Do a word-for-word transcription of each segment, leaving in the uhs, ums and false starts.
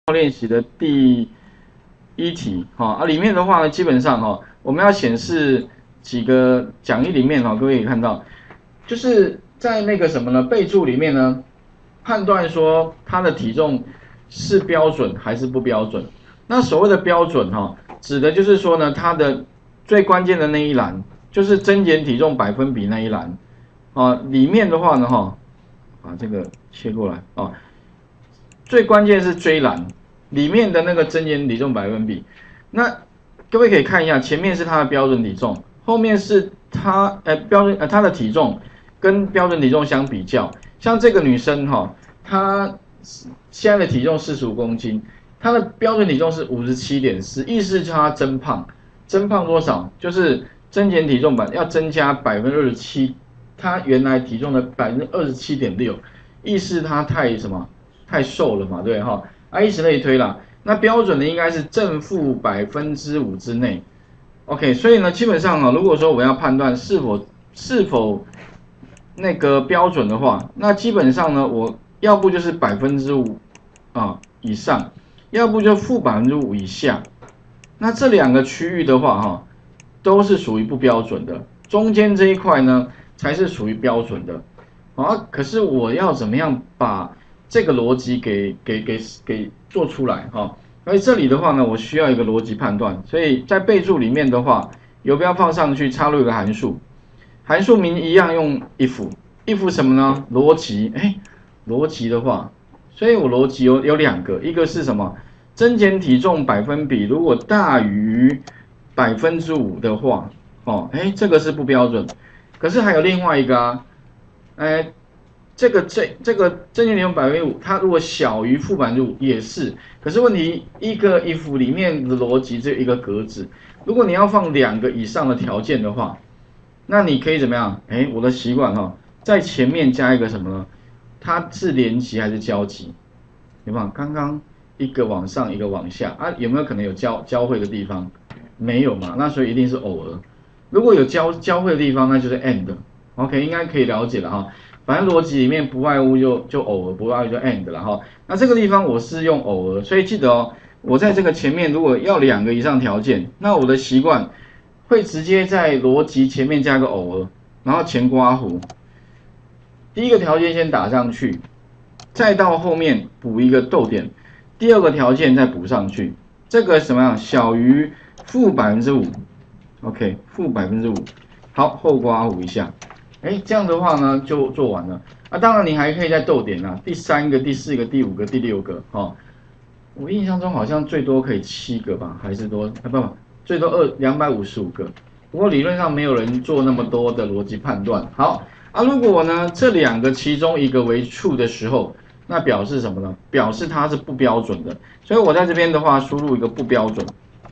练习的第一题，哈啊，里面的话呢，基本上哈，我们要显示几个讲义里面哈，各位可以看到，就是在那个什么呢，备注里面呢，判断说他的体重是标准还是不标准。那所谓的标准哈，指的就是说呢，它的最关键的那一栏，就是增减体重百分比那一栏，啊，里面的话呢哈，把这个切过来啊。最关键是追栏里面的那个增减体重百分比，那各位可以看一下，前面是它的标准体重，后面是它呃标准呃它的体重跟标准体重相比较。像这个女生哈、哦，她现在的体重四十五公斤，她的标准体重是五十七点四，意思是她增胖，增胖多少？就是增减体重版要增加百分之二十七，她原来体重的百分之二十七点六，意思她太什么？太瘦了嘛，对哈，啊，以此类推啦。那标准的应该是正负百分之五之内 ，OK。所以呢，基本上啊，如果说我要判断是否是否那个标准的话，那基本上呢，我要不就是百分之五啊以上，要不就负百分之五以下。那这两个区域的话，哈，都是属于不标准的，中间这一块呢才是属于标准的。啊，可是我要怎么样把这个逻辑给给给给做出来哈，所以这里的话呢，我需要一个逻辑判断，所以在备注里面的话，游标放上去，插入一个函数，函数名一样用 if，if 什么呢？逻辑，哎，逻辑的话，所以我逻辑有有两个，一个是什么？增减体重百分比如果大于百分之五的话，哦，哎，这个是不标准，可是还有另外一个啊，哎。这个这这个增减体重百分之五，它如果小于负百分之五也是，可是问题一个 if 里面的逻辑只有一个格子，如果你要放两个以上的条件的话，那你可以怎么样？哎，我的习惯哈，在前面加一个什么呢？它是连级还是交集？有没有？刚刚一个往上一个往下啊，有没有可能有交交汇的地方？没有嘛，那所以一定是偶尔。如果有交交汇的地方，那就是 and。OK， 应该可以了解了哈。反正逻辑里面不外乎就就偶尔，不外乎就 and 了哈。那这个地方我是用偶尔，所以记得哦，我在这个前面如果要两个以上条件，那我的习惯会直接在逻辑前面加个偶尔，然后前括弧，第一个条件先打上去，再到后面补一个逗点，第二个条件再补上去，这个什么样？小于负百分之五 ，OK， 负百分之五，好，后括弧一下。哎，这样的话呢，就做完了。啊，当然你还可以再逗点啊，第三个、第四个、第五个、第六个，哦，我印象中好像最多可以七个吧，还是多？啊，不不，最多二两百五十五个。不过理论上没有人做那么多的逻辑判断。好啊，如果呢这两个其中一个为 true 的时候，那表示什么呢？表示它是不标准的。所以我在这边的话，输入一个不标准。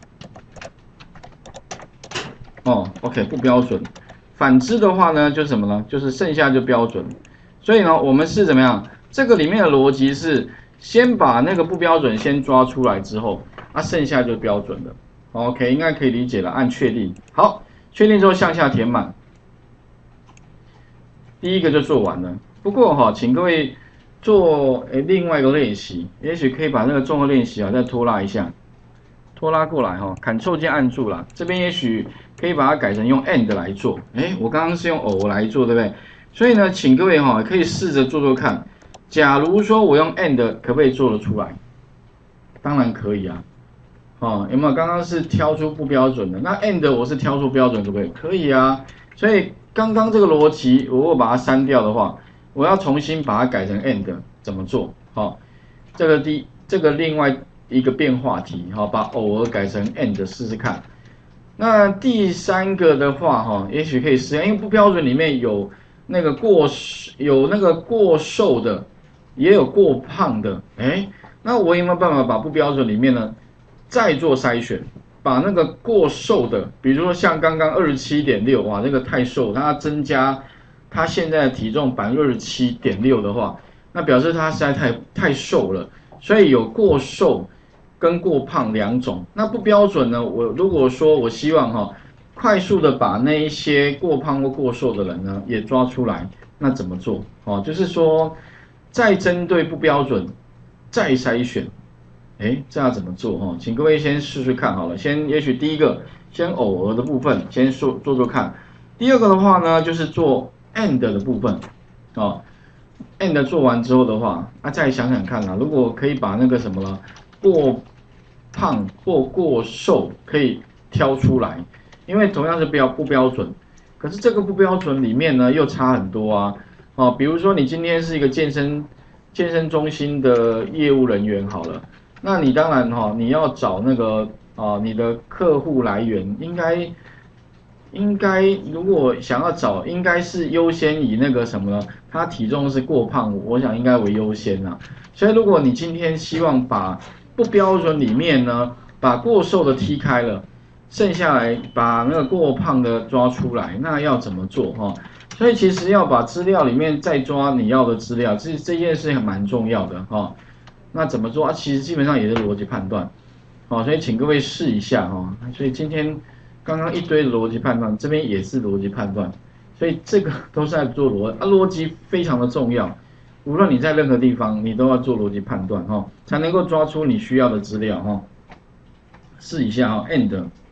哦 ，OK， 不标准。反之的话呢，就是什么呢？就是剩下就标准。所以呢，我们是怎么样？这个里面的逻辑是先把那个不标准先抓出来之后，啊，剩下就标准的。OK， 应该可以理解了。按确定，好，确定之后向下填满。第一个就做完了。不过哈、哦，请各位做诶另外一个练习，也许可以把那个综合练习啊再拖拉一下。拖拉过来哈 ，Ctrl 键按住了，这边也许可以把它改成用 and 来做。哎，我刚刚是用偶来做，对不对？所以呢，请各位哈，可以试着做做看。假如说我用 and 可不可以做得出来？当然可以啊。哦，有没有？刚刚是挑出不标准的，那 and 我是挑出标准，可不可以？可以啊。所以刚刚这个逻辑，如果把它删掉的话，我要重新把它改成 and， 怎么做？好，这个第这个另外一个变化题，好，把偶尔改成 and 试试看。那第三个的话，哈，也许可以试，因为不标准里面有那个过有那个过瘦的，也有过胖的，哎，那我有没有办法把不标准里面呢再做筛选，把那个过瘦的，比如说像刚刚二十七点六，哇，这个太瘦，它增加它现在的体重百分之二十七点六的话，那表示它实在太太瘦了，所以有过瘦跟过胖两种。那不标准呢？我如果说我希望哈，快速的把那一些过胖或过瘦的人呢也抓出来，那怎么做？哦，就是说再针对不标准再筛选。 哎，这要怎么做哈？请各位先试试看好了。先，也许第一个先偶尔的部分先做做做看。第二个的话呢，就是做 and 的部分，哦 ，and 做完之后的话，啊，再想想看啦，如果可以把那个什么了，过胖或过瘦可以挑出来，因为同样是标不标准，可是这个不标准里面呢又差很多啊。哦，比如说你今天是一个健身健身中心的业务人员好了。那你当然哈、哦，你要找那个啊、呃，你的客户来源应该应该，如果想要找，应该是优先以那个什么呢？他体重是过胖，我想应该为优先啦。所以如果你今天希望把不标准里面呢，把过瘦的踢开了，剩下来把那个过胖的抓出来，那要怎么做哈？所以其实要把资料里面再抓你要的资料，这这件事情蛮重要的哈。那怎么做啊？其实基本上也是逻辑判断，好，所以请各位试一下哈。所以今天刚刚一堆的逻辑判断，这边也是逻辑判断，所以这个都是在做逻啊，逻辑非常的重要。无论你在任何地方，你都要做逻辑判断哈，才能够抓出你需要的资料哈。试一下哈 ，and